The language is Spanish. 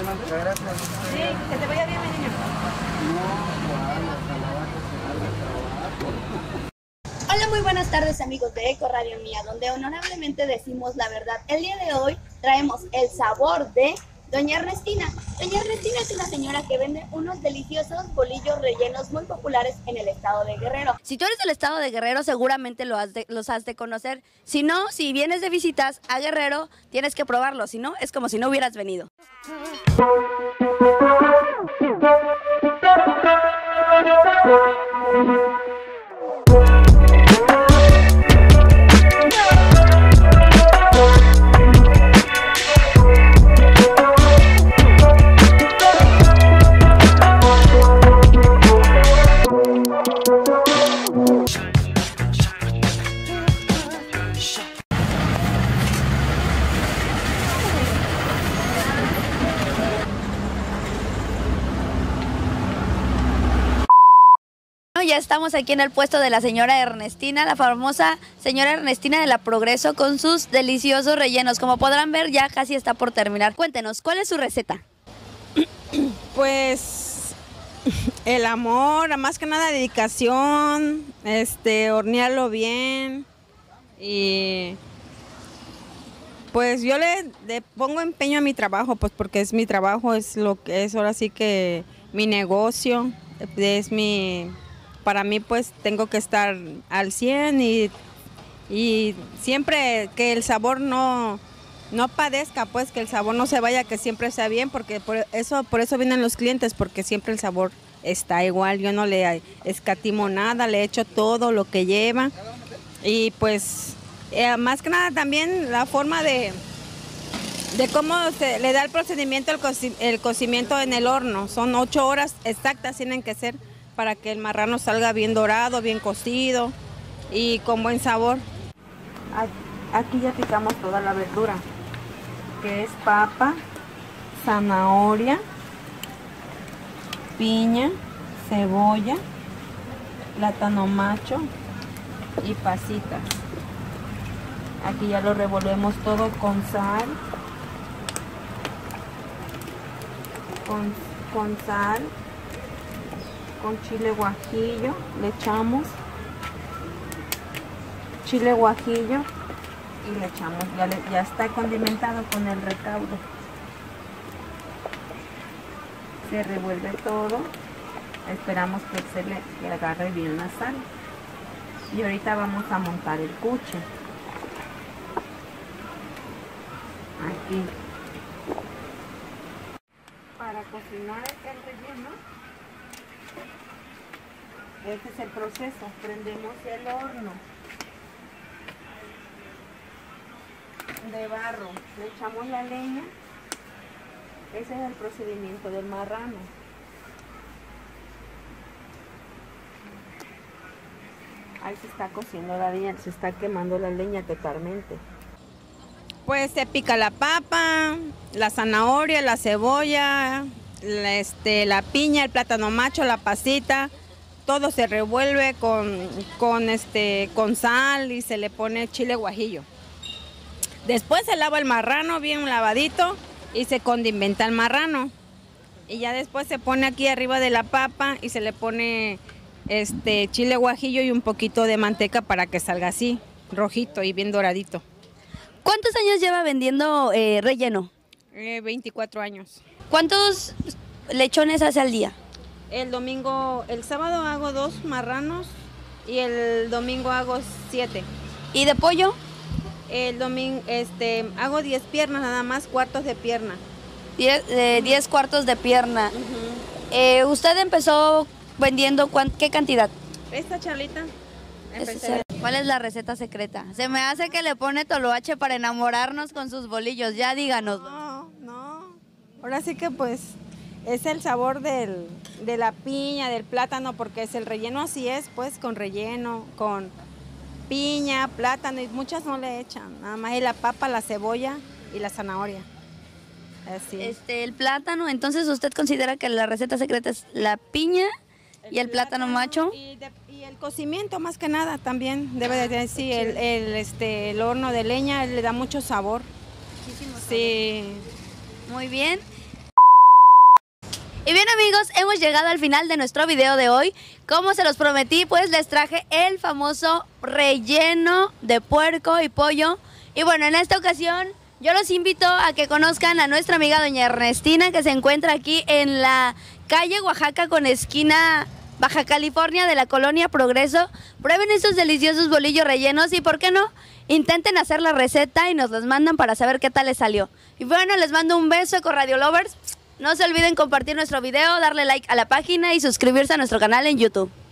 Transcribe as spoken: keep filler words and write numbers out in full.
Muchas gracias. Sí, que te vaya bien, mi niño. Hola, muy buenas tardes amigos de Eco Radio Mía, donde honorablemente decimos la verdad. El día de hoy traemos el sabor de Doña Ernestina. Doña Ernestina es una señora que vende unos deliciosos bolillos rellenos muy populares en el estado de Guerrero. Si tú eres del estado de Guerrero, seguramente lo has de, los has de conocer. Si no, si vienes de visitas a Guerrero, tienes que probarlo. Si no, es como si no hubieras venido. Ya estamos aquí en el puesto de la señora Ernestina, la famosa señora Ernestina de la Progreso, con sus deliciosos rellenos. Como podrán ver, ya casi está por terminar. Cuéntenos, ¿cuál es su receta? Pues el amor, más que nada dedicación, este, hornearlo bien y pues yo le, le pongo empeño a mi trabajo, pues porque es mi trabajo, es lo que es ahora sí que mi negocio, es mi... Para mí pues tengo que estar al cien y, y siempre que el sabor no, no padezca, pues que el sabor no se vaya, que siempre sea bien, porque por eso, por eso vienen los clientes, porque siempre el sabor está igual, yo no le escatimo nada, le echo todo lo que lleva y pues eh, más que nada también la forma de, de cómo se le da el procedimiento, el, coci, el cocimiento en el horno, son ocho horas exactas tienen que ser, para que el marrano salga bien dorado, bien cocido y con buen sabor. Aquí ya picamos toda la verdura, que es papa, zanahoria, piña, cebolla, plátano macho y pasitas. Aquí ya lo revolvemos todo con sal, con, con sal, con chile guajillo, le echamos chile guajillo y le echamos, ya, le, ya está condimentado con el recaudo. Se revuelve todo, esperamos que se le, le agarre bien la sal y ahorita vamos a montar el cuche. Aquí. Para cocinar el relleno, este es el proceso, prendemos el horno de barro, le echamos la leña, ese es el procedimiento del marrano. Ahí se está cociendo la leña, se está quemando la leña totalmente. Pues se pica la papa, la zanahoria, la cebolla, la, este, la piña, el plátano macho, la pasita. Todo se revuelve con, con, este, con sal y se le pone chile guajillo. Después se lava el marrano bien lavadito y se condimenta el marrano. Y ya después se pone aquí arriba de la papa y se le pone este, chile guajillo y un poquito de manteca para que salga así, rojito y bien doradito. ¿Cuántos años lleva vendiendo eh, relleno? Eh, veinticuatro años. ¿Cuántos lechones hace al día? El domingo, el sábado hago dos marranos y el domingo hago siete. ¿Y de pollo? El domingo este, hago diez piernas, nada más cuartos de pierna. Diez, eh, diez cuartos de pierna. Uh-huh. eh, ¿Usted empezó vendiendo qué cantidad? Esta charlita. Empecé. ¿Cuál es la receta secreta? Se me hace que le pone toloache para enamorarnos con sus bolillos, ya díganos. No, no. Ahora sí que pues es el sabor del, de la piña, del plátano, porque es el relleno así es, pues con relleno, con piña, plátano y muchas no le echan, nada más y la papa, la cebolla y la zanahoria. Así. Este, el plátano, entonces usted considera que la receta secreta es la piña el y el plátano, plátano macho. Y, de, y el cocimiento más que nada también debe de tener, sí, el, el, este, el horno de leña le da mucho sabor. Muchísimo sabor. Sí. Muy bien. Y bien amigos, hemos llegado al final de nuestro video de hoy. Como se los prometí, pues les traje el famoso relleno de puerco y pollo. Y bueno, en esta ocasión yo los invito a que conozcan a nuestra amiga doña Ernestina, que se encuentra aquí en la calle Oaxaca con esquina Baja California de la colonia Progreso. Prueben estos deliciosos bolillos rellenos y, ¿por qué no?, intenten hacer la receta y nos los mandan para saber qué tal les salió. Y bueno, les mando un beso con Radio Lovers. No se olviden compartir nuestro video, darle like a la página y suscribirse a nuestro canal en YouTube.